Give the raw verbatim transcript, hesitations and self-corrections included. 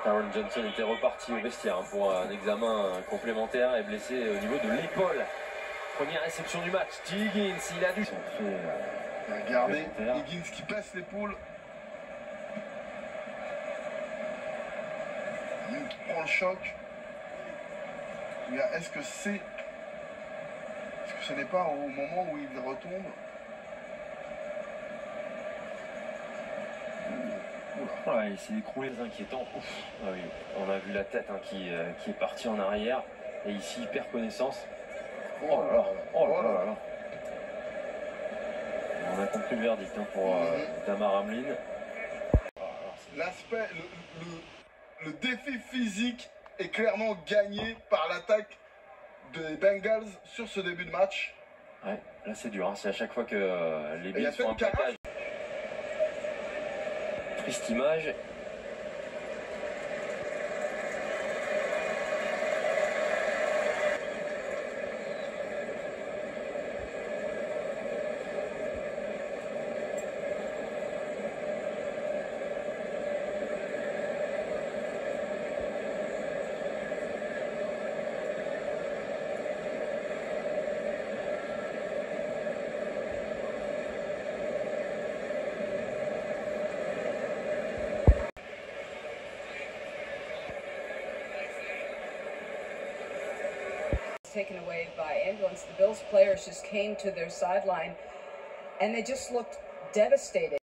Taron Johnson était reparti au vestiaire hein, pour un examen complémentaire et blessé au niveau de l'épaule. Première réception du match, T. Higgins, il a dû... Fait, regardez, Higgins qui baisse l'épaule. Il prend le choc. Est-ce que c'est... Est-ce que ce n'est pas au moment où il retombe? Ouais, il s'est écroulé, c'est inquiétant. Ah oui, on a vu la tête hein, qui, euh, qui est partie en arrière. Et ici, il perd connaissance. Oh là là, oh là là là. On a compris le verdict hein, pour euh, Damar Hamlin. L'aspect, le, le, le défi physique est clairement gagné par l'attaque des Bengals sur ce début de match. Ouais, là c'est dur, hein. C'est à chaque fois que euh, les Bills font un plaquage. Triste image. Taken away by ambulance. The Bills players just came to their sideline and they just looked devastated.